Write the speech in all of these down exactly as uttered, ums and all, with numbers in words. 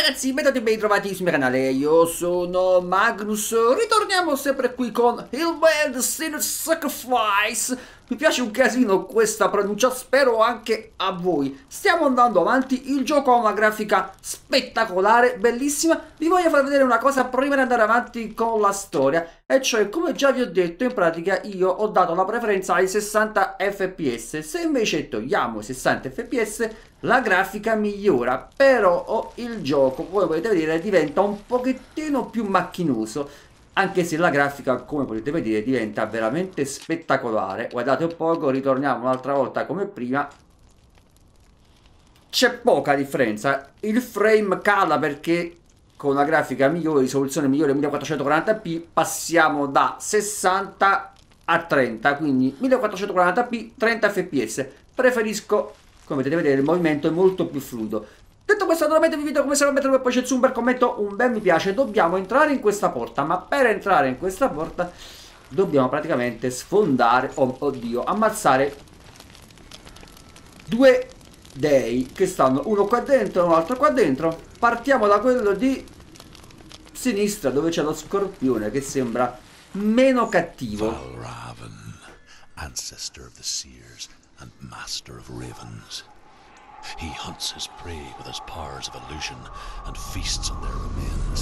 ragazzi, benvenuti e ben trovati sul mio canale, io sono Magnus, ritorniamo sempre qui con Hillman Sinner Sacrifice. Mi piace un casino questa pronuncia, spero anche a voi. Stiamo andando avanti, il gioco ha una grafica spettacolare, bellissima. Vi voglio far vedere una cosa prima di andare avanti con la storia, e cioè, come già vi ho detto, in pratica io ho dato la preferenza ai sessanta F P S. Se invece togliamo i sessanta F P S, la grafica migliora, però oh, il gioco, come potete vedere, diventa un pochettino più macchinoso. Anche se la grafica, come potete vedere, diventa veramente spettacolare. Guardate un poco, ritorniamo un'altra volta come prima. C'è poca differenza. Il frame cala perché con una grafica migliore, risoluzione migliore, millequattrocentoquaranta p, passiamo da sessanta a trenta. Quindi millequattrocentoquaranta p, trenta F P S. Preferisco, come potete vedere, il movimento è molto più fluido. Detto questo, naturalmente vi invito come sempre a mettere un pollice su, un bel commento, un bel mi piace. Dobbiamo entrare in questa porta, ma per entrare in questa porta dobbiamo praticamente sfondare, oh, oddio, ammazzare due dei che stanno uno qua dentro e un altro qua dentro. Partiamo da quello di sinistra, dove c'è lo scorpione, che sembra meno cattivo. Valravn, ancestor of the seers and master of ravens. He hunts his prey with his powers of illusion and feasts on their remains.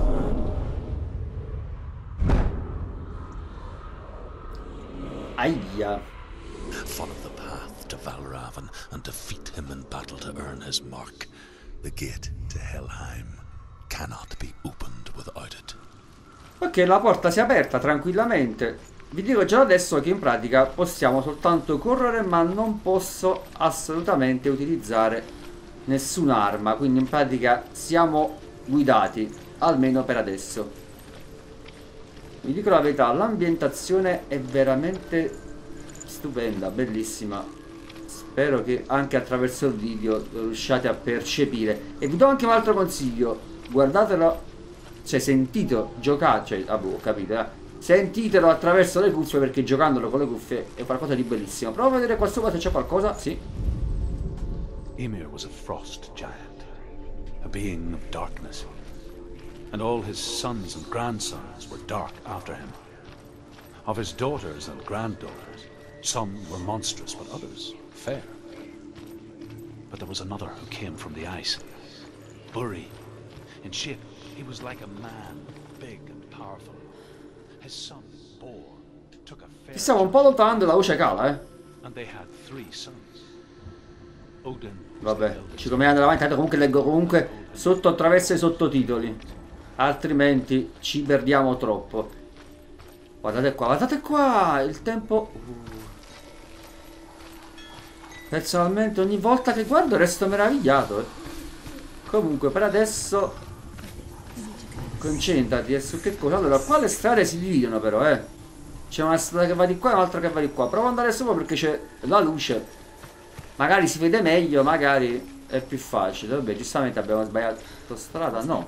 Aia. Follow the path to Valravn and defeat him in battle to earn his mark. The gate to Helheim cannot be opened without it. Ok, la porta si è aperta tranquillamente. Vi dico già adesso che in pratica possiamo soltanto correre, ma non posso assolutamente utilizzare nessun'arma. Quindi in pratica siamo guidati, almeno per adesso. Vi dico la verità, l'ambientazione è veramente stupenda, bellissima. Spero che anche attraverso il video lo riusciate a percepire. E vi do anche un altro consiglio, guardatelo, cioè sentito giocare, cioè, ah, boh, capite, eh? Sentitelo attraverso le cuffie, perché giocandolo con le cuffie è qualcosa di bellissimo. Provo a vedere qua sopra se c'è qualcosa. Sì. Ymir was a frost giant, a being of darkness, and all his sons and grandsons were dark after him. Of his daughters and granddaughters, some were monstrous, but others fair. But there was another who came from the ice, Buri. In shape, he was like a man, big and powerful. His son, Bor, took a fair... Ti stavo un po' allontanando, la voce cala, eh. And they had three sons. Odin. Vabbè, ci conviene andare avanti, comunque leggo comunque sotto attraverso i sottotitoli. Altrimenti ci perdiamo troppo. Guardate qua, guardate qua, il tempo... Uh. Personalmente ogni volta che guardo resto meravigliato, eh. Comunque per adesso... concentrati, e su che cosa? Allora, qua le strade si dividono però, eh. C'è una strada che va di qua e un'altra che va di qua. Provo ad andare sopra perché c'è la luce. Magari si vede meglio, magari è più facile. Vabbè, giustamente abbiamo sbagliato strada, no.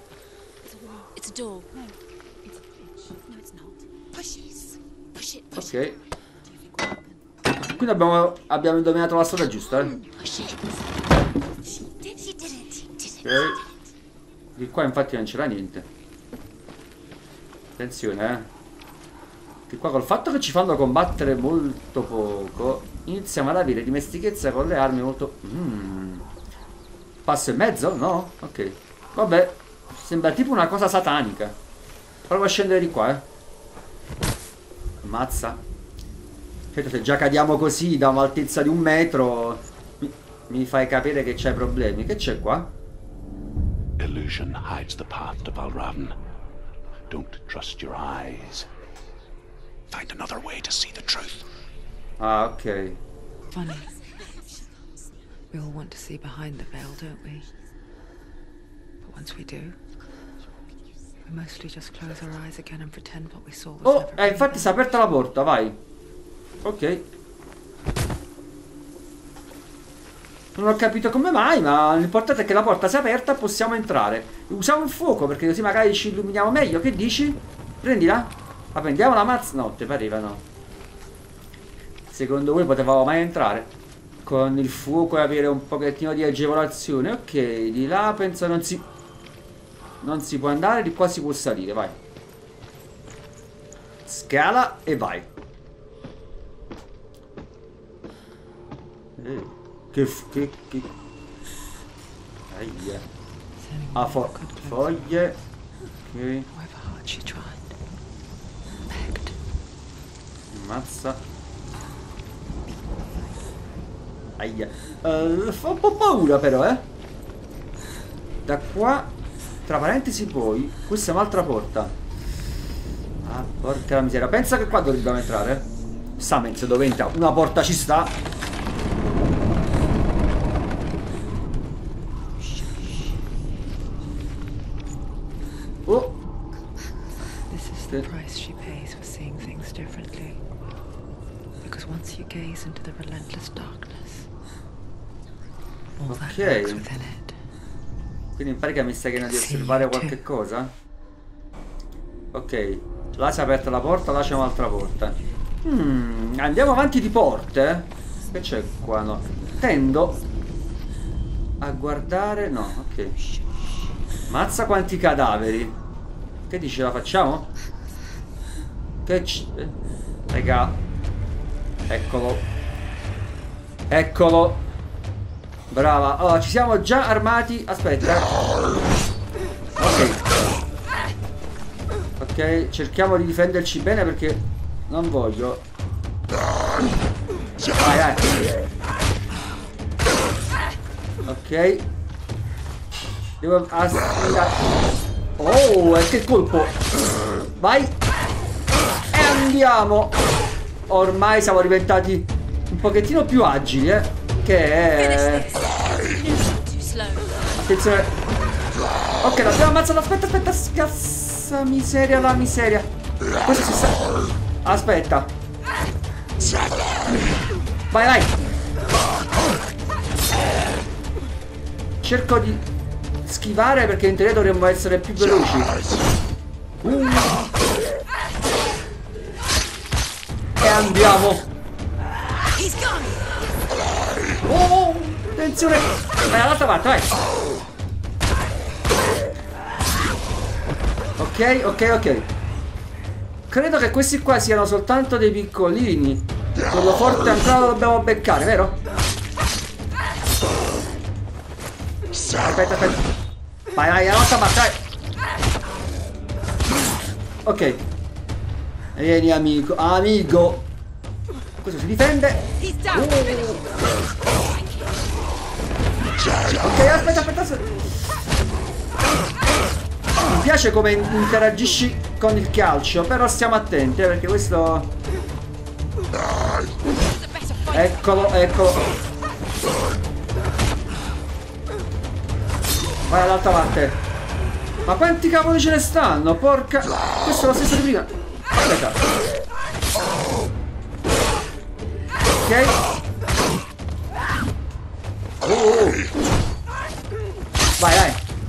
Ok. Quindi abbiamo, abbiamo indovinato la strada giusta, eh. Ok. Di qua infatti non c'era niente. Attenzione, eh. Che qua col fatto che ci fanno combattere molto poco, iniziamo ad avere dimestichezza con le armi molto... Mm. Passo in mezzo? No? Ok. Vabbè, sembra tipo una cosa satanica. Provo a scendere di qua, eh. Ammazza. Certo, se già cadiamo così da un'altezza di un metro, mi, mi fai capire che c'hai problemi. Che c'è qua? Illusion hides the path to Valravn. Don't trust your eyes. Find another way to see the truth. Ah, ok. Funny. We all want to see behind the veil, don't we? But once we do, we mostly just close our eyes again and pretend what we saw was Oh, never eh, infatti si è aperta la porta, vai. Ok. Non ho capito come mai, ma l'importante è che la porta sia aperta e possiamo entrare. Usiamo il fuoco perché così magari ci illuminiamo meglio. Che dici? Prendila? Ma prendiamo la mazza? No, te pareva no. Secondo voi potevamo mai entrare? Con il fuoco e avere un pochettino di agevolazione. Ok, di là penso non si... non si può andare, di qua si può salire, vai. Scala e vai. Eh, che... che... che... Aia. Ah, fo foglie. Ok. Ammazza. Aia. Uh, fa un po' paura però, eh. Da qua, tra parentesi poi, questa è un'altra porta. Ah, porca la miseria. Pensa che qua dobbiamo entrare. Samens dove entra? Una porta ci sta. Oh. This is the price she pays for seeing things differently. Because once you gaze into the relentless darkness, all that lurks within it. Quindi in pratica mi stai chiedendo di osservare qualche cosa? Ok, là si è aperta la porta, là c'è un'altra porta. Hmm, andiamo avanti di porte. Che c'è qua? No. Tendo a guardare. No, ok. Mazza quanti cadaveri. Che dici, la facciamo? Che c... Raga. Eccolo. Eccolo. Brava. Allora, ci siamo già armati. Aspetta. Ok. Ok, cerchiamo di difenderci bene perché non voglio. Vai, vai. Ok. Devo aspettare. Oh, e che colpo. Vai. E andiamo. Ormai siamo diventati un pochettino più agili, eh. Che è... Attenzione. Ok, l'abbiamo ammazzato. Aspetta, aspetta. Scassa miseria, la miseria. Questo si sta... Aspetta. Vai, vai. Cerco di schivare perché in teoria dovremmo essere più veloci. Uh. E andiamo. Oh, attenzione. Vai dall'altra parte, vai. Ok, ok, ok. Credo che questi qua siano soltanto dei piccolini. Quello forte ancora lo dobbiamo beccare, vero? Aspetta, aspetta. Vai, vai, dall'altra parte, vai. Ok. Vieni, amico. Amico. Questo si difende. Uh. Ok, aspetta, aspetta, aspetta. Mi piace come interagisci con il calcio, però stiamo attenti, eh, perché questo... Eccolo, eccolo. Vai all'altra parte. Ma quanti cavoli ce ne stanno? Porca... Questo è lo stesso di prima. Aspetta. Ok. Oh. Vai, vai.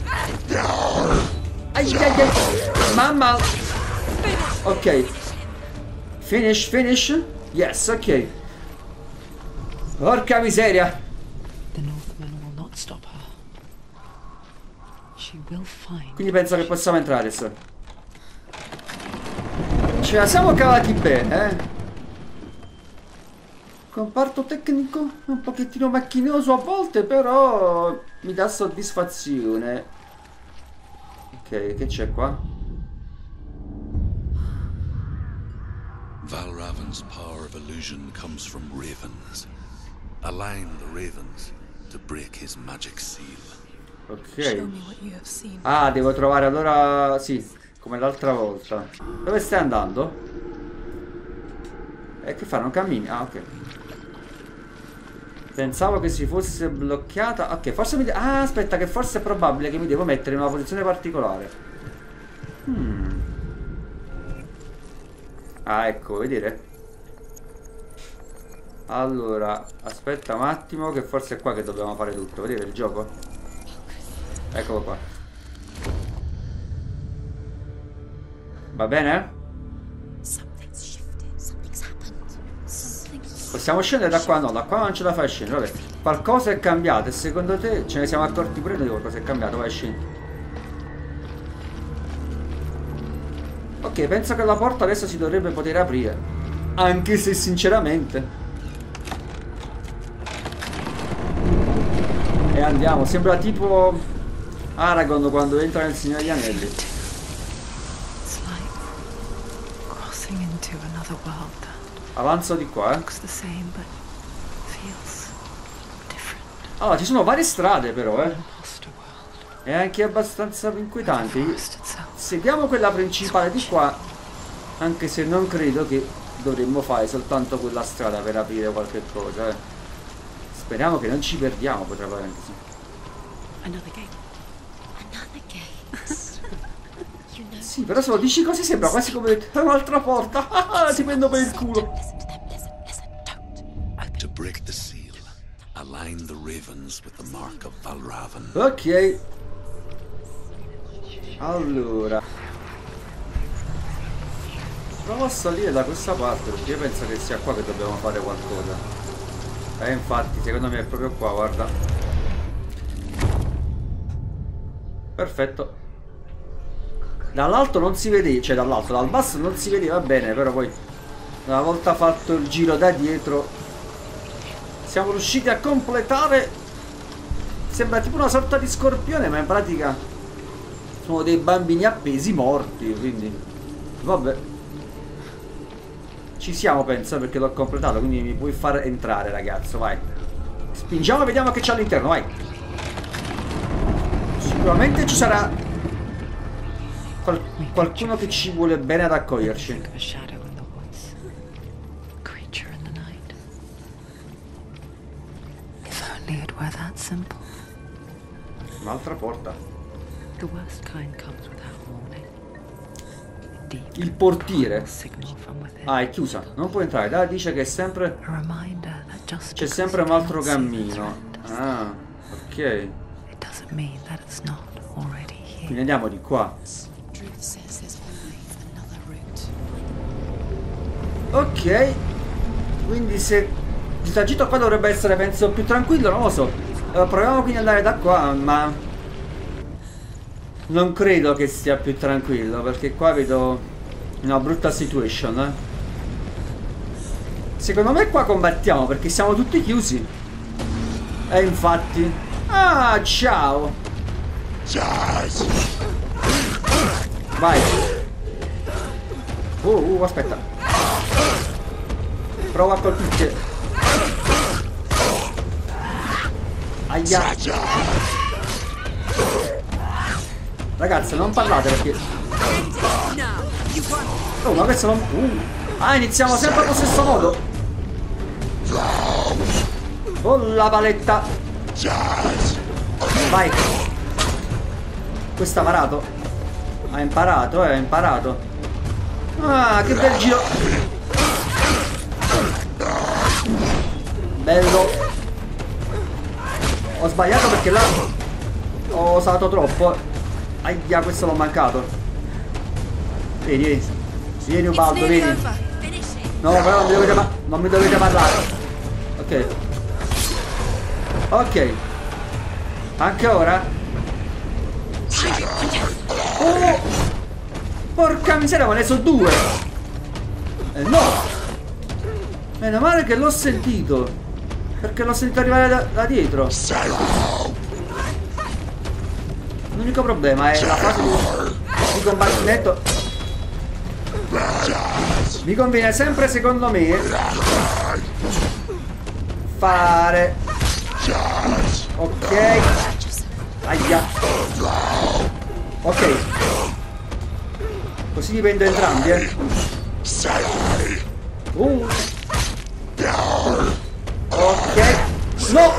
Ai, ai, ai. Mamma. Ok. Finish, finish. Yes, ok. Porca miseria. Quindi penso che possiamo entrare adesso. Ce la siamo cavati bene, eh. Comparto tecnico un pochettino macchinoso a volte, però mi dà soddisfazione. Ok, che c'è qua? Valravan's power of illusion comes from ravens. Align the ravens to break his magic seal. Ok. Ah, devo trovare allora... Sì, come l'altra volta. Dove stai andando? E che fa? Non cammini? Ah, ok. Pensavo che si fosse bloccata. Ok, forse mi... Ah, aspetta, che forse è probabile che mi devo mettere in una posizione particolare. Hmm. Ah, ecco, vedere? Allora, aspetta un attimo, che forse è qua che dobbiamo fare tutto. Vedete il gioco? Eccolo qua. Va bene? Possiamo scendere da qua? No, da qua non ce la fai scendere. Vabbè, qualcosa è cambiato e secondo te ce ne siamo accorti pure noi che qualcosa è cambiato? Vai, scendi. Ok, penso che la porta adesso si dovrebbe poter aprire. Anche se sinceramente. E andiamo, sembra tipo Aragorn quando entra nel Signore degli Anelli. It's like crossing into another world that Avanzo di qua, eh. looks the same but feels different. Allora, ci sono varie strade però, eh. Imposter world. E anche abbastanza inquietanti. Forest itself. Seguiamo quella principale di qua. Anche se non credo che dovremmo fare soltanto quella strada per aprire qualche cosa, eh. Speriamo che non ci perdiamo, potrebbe anche sì. Another gate. Another gate. You know. Sì, però se lo dici così sembra quasi come un'altra porta. Ti prendo per il culo. Listen to them. Listen. Listen. Don't. Open. To break the seal, align the ravens with the mark of Valravan. Ok. Allora. Provo a salire da questa parte perché io penso che sia qua che dobbiamo fare qualcosa. E eh, infatti secondo me è proprio qua, guarda. Perfetto. Dall'alto non si vedeva, cioè dall'alto, dal basso non si vedeva bene, però poi una volta fatto il giro da dietro siamo riusciti a completare. Sembra tipo una sorta di scorpione, ma in pratica sono dei bambini appesi morti, quindi vabbè. Ci siamo, penso, perché l'ho completato, quindi mi puoi far entrare, ragazzo, vai. Spingiamo e vediamo che c'è all'interno, vai. Sicuramente ci sarà qual qualcuno che ci vuole bene ad accoglierci. Think of a shadow in the woods. A creature in the night. If only it were that simple. Un'altra porta. The worst kind comes without warning. Deep Il portiere. signal from within. Ah, è chiusa, non può entrare. Dai, dice che è sempre A reminder that just c'è because sempre you un altro can't see the cammino. threat doesn't- Ah, ok. It doesn't mean that it's not already here. Quindi andiamo di qua. Truth says there's always another route. Ok. Quindi se il tragitto qua dovrebbe essere, penso, più tranquillo, non lo so. Eh, proviamo quindi ad andare da qua, ma non credo che sia più tranquillo, perché qua vedo una brutta situation, eh. Secondo me qua combattiamo perché siamo tutti chiusi. E infatti. Ah, ciao. Vai. Uh, uh, aspetta. Prova a colpirti. Aia. Ragazzi, non parlate perché... Oh, ma questo non... Uh. Ah, iniziamo sempre allo stesso modo. Oh, la paletta. Vai. Questo ha imparato. Ha imparato, eh, ha imparato. Ah, che bel giro. Bello. Ho sbagliato perché là ho usato troppo. Aia, questo l'ho mancato. Vieni, vieni. Vieni Ubaldo, vieni. No, però non mi dovete, pa non mi dovete parlare. Ok. Ok. Anche ora. Oh! Porca miseria, ma ne so due. Eh no. Meno male che l'ho sentito. Perché l'ho sentito arrivare da, da dietro. L'unico problema è la fase di, di combattimento. Mi conviene sempre, secondo me, fare... Ok. Aia. Ok. Così li prendo entrambi, eh. Uh. Ok. No.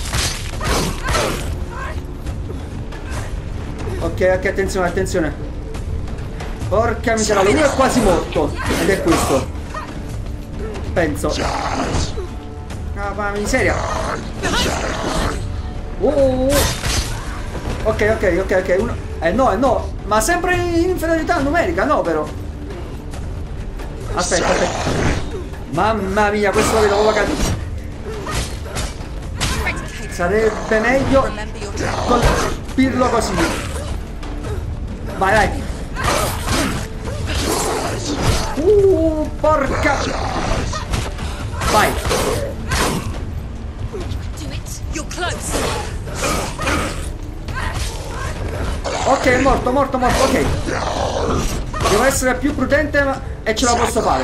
Ok, ok, attenzione, attenzione. Porca miseria, lui è quasi morto. Ed è questo. Penso. Ah, ma miseria. Uh. Ok, ok, ok, ok. Uno. Eh no, eh no. Ma sempre in inferiorità numerica, no però. Aspetta, aspetta. Mamma mia, questo lo vedo proprio cattivo. Sarebbe meglio colpirlo così. Vai, vai. Uh, porca. Vai. Do it. You're close. Ok, è morto, morto, morto, ok. Devo essere più prudente ma... e ce la posso fare.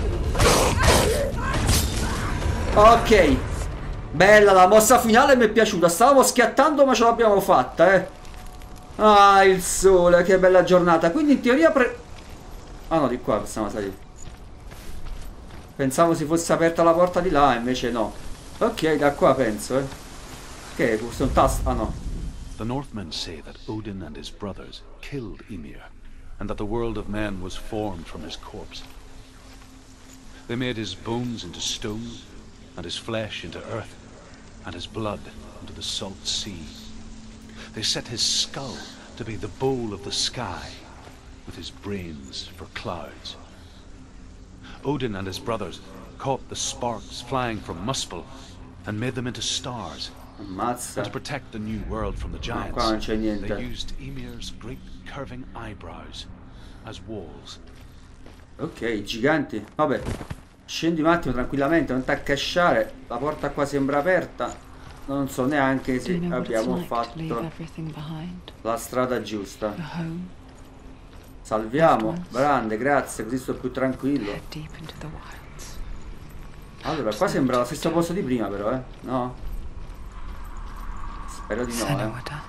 Ok. Bella, la mossa finale mi è piaciuta. Stavamo schiattando ma ce l'abbiamo fatta, eh. Ah, il sole, che bella giornata. Quindi in teoria pre... Ah no, di qua possiamo salire. Pensavo si fosse aperta la porta di là, invece no. Ok, da qua penso, eh. Che è questo? Un tasto? Ah no. The Northmen say that Odin and his brothers killed Ymir, and that the world of men was formed from his corpse. They made his bones into stone, and his flesh into earth, and his blood into the salt sea. They set his skull to be the bowl of the sky, with his brains for clouds. Odin and his brothers caught the sparks flying from Muspel and made them into stars. Ammazza. And to protect the new world from the giants, qua non c'è niente. they used Ymir's great curving eyebrows as walls. Ok, giganti. Vabbè, scendi un attimo tranquillamente, non t'accasciare. La porta qua sembra aperta. Non so neanche se abbiamo fatto la strada giusta. Salviamo. Grande, grazie, così sto più tranquillo. Allora, qua sembra lo stesso posto di prima però, eh? No? Spero di no, eh.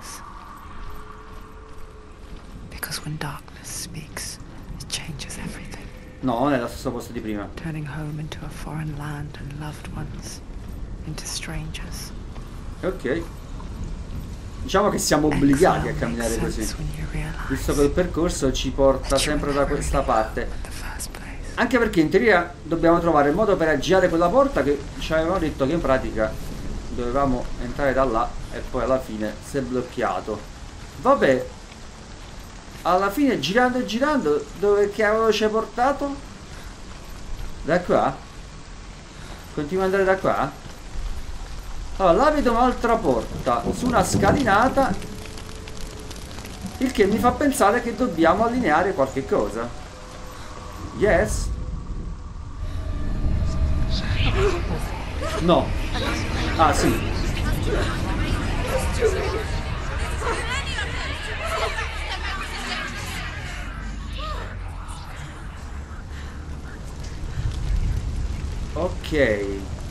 Because when darkness speaks, it changes everything. No, non è lo stesso posto di prima. Turning home into a foreign land and loved ones into strangers. Ok. Diciamo che siamo obbligati a camminare così, visto che il percorso ci porta sempre da questa parte. Anche perché in teoria dobbiamo trovare il modo per aggirare quella porta che ci avevano detto che in pratica dovevamo entrare da là e poi alla fine si è bloccato. Vabbè, alla fine girando e girando, dove cavolo ci hai portato? Da qua? Continua ad andare da qua? Allora, là vedo un'altra porta su una scalinata, il che mi fa pensare che dobbiamo allineare qualche cosa. Yes? No. Ah, sì. Ok.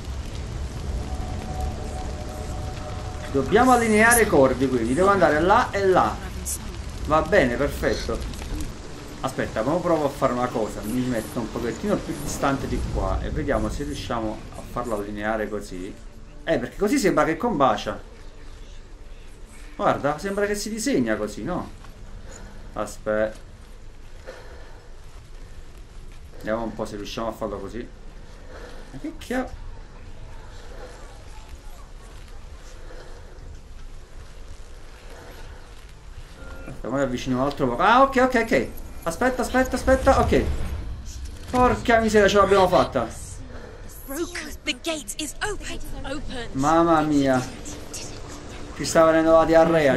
Dobbiamo allineare i corvi, quindi devo andare là e là. Va bene, perfetto. Aspetta, ora provo a fare una cosa. Mi metto un pochettino più distante di qua e vediamo se riusciamo a farlo allineare così. Eh, perché così sembra che combacia. Guarda, sembra che si disegna così, no? Aspetta. Vediamo un po' se riusciamo a farlo così. Ma che cavolo? Ora avvicino un altro po'. Ah, ok, ok, ok. Aspetta, aspetta, aspetta, ok. Porca miseria, ce l'abbiamo fatta. Mamma mia. Ci sta venendo la diarrea.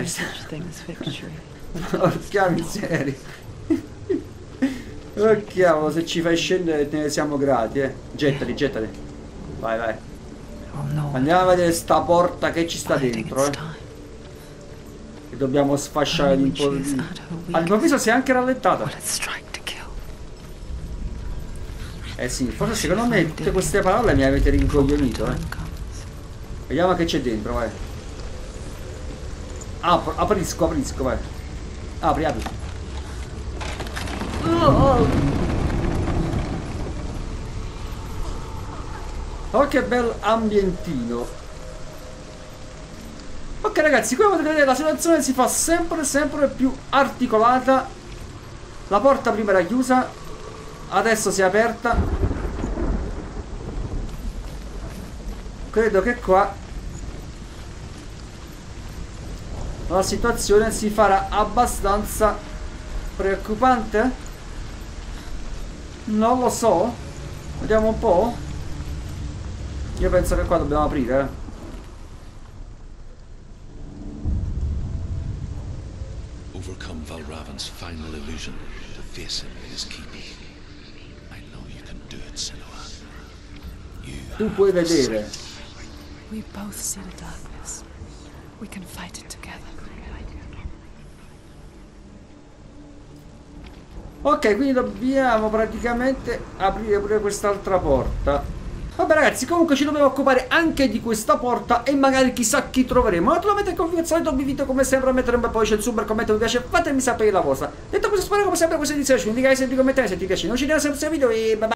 Porca miseria. Oh cavolo, se ci fai scendere te ne siamo grati, eh. Gettali, gettali. Vai, vai. Andiamo a vedere sta porta che ci sta dentro, eh. Che dobbiamo sfasciare all'improvviso. All'improvviso si è anche rallentata. Eh sì, forse secondo me tutte queste parole mi avete rincoglionito, eh. Vediamo che c'è dentro, vai. Apro, aprisco, aprisco, vai. Apri, apri. Oh, oh che bel ambientino. Ok ragazzi, come potete vedere la situazione si fa sempre sempre più articolata. La porta prima era chiusa, adesso si è aperta. Credo che qua la situazione si farà abbastanza preoccupante. Non lo so. Vediamo un po'. Io penso che qua dobbiamo aprire, eh. Overcome Valravan's final illusion to face him in his keep. I do it, Sinuan. You Tu puoi vedere. We both see the darkness. We can fight it together. Ok, quindi dobbiamo praticamente aprire pure quest'altra porta. Vabbè ragazzi, comunque ci dobbiamo occupare anche di questa porta e magari chissà chi troveremo. Naturalmente come al solito vi invito come sempre a mettere un bel pollice in su, per commento, mi piace, fatemi sapere la vostra. Detto questo, spero come sempre questa edizione ci indicate sempre i commentari se ti piace, non ci vediamo sempre video e bye bye.